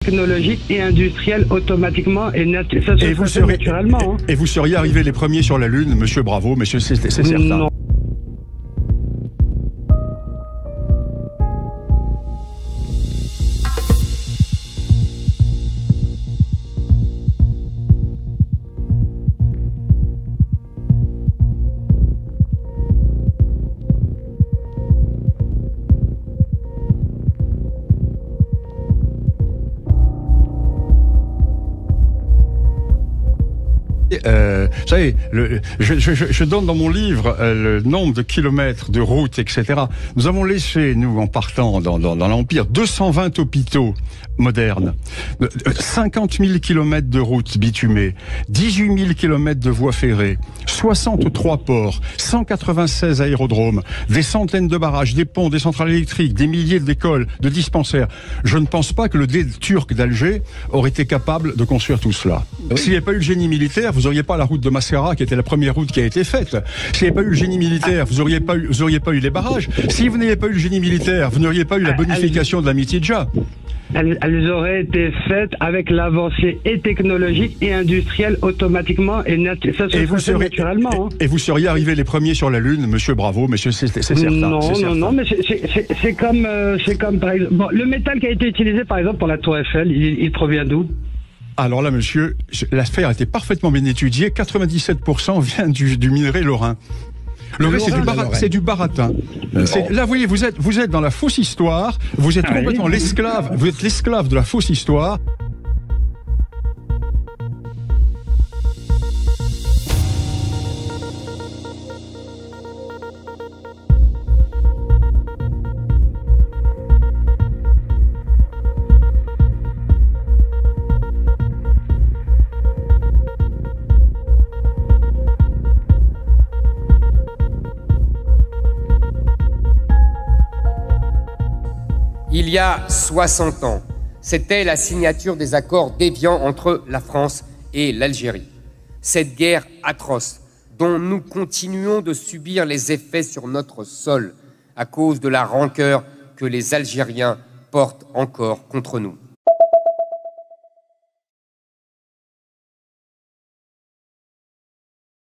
technologique et industriel automatiquement ça se fait naturellement. Et vous seriez arrivés les premiers sur la Lune, monsieur, bravo, monsieur, c'est certain. Non. Vous savez, je donne dans mon livre le nombre de kilomètres de routes, etc. Nous avons laissé, nous, en partant dans l'Empire, 220 hôpitaux modernes, 50 000 kilomètres de routes bitumées, 18 000 kilomètres de voies ferrées, 63 ports, 196 aérodromes, des centaines de barrages, des ponts, des centrales électriques, des milliers d'écoles, de dispensaires. Je ne pense pas que le dé turc d'Alger aurait été capable de construire tout cela. Oui. S'il n'y avait pas eu le génie militaire, vous n'auriez pas la route de Mascara, qui était la première route qui a été faite. S'il n'y avait pas eu le génie militaire, vous n'auriez pas eu les barrages. Si vous n'aviez pas eu le génie militaire, vous n'auriez pas eu la bonification de la Mitidja. Elles auraient été faites avec l'avancée et technologique et industrielle automatiquement et ça se fait naturellement. Et vous seriez arrivés les premiers sur la Lune, monsieur, bravo, monsieur, c'est certain. Non, mais c'est comme par exemple, bon, le métal qui a été utilisé par exemple pour la Tour Eiffel, il provient d'où? Alors là, monsieur, l'affaire a été parfaitement bien étudiée. 97% vient du minerai lorrain. Le reste, c'est du baratin. Là, vous voyez, vous êtes dans la fausse histoire. Vous êtes complètement l'esclave. Vous êtes l'esclave de la fausse histoire. Il y a 60 ans, c'était la signature des accords d'Évian entre la France et l'Algérie. Cette guerre atroce dont nous continuons de subir les effets sur notre sol à cause de la rancœur que les Algériens portent encore contre nous.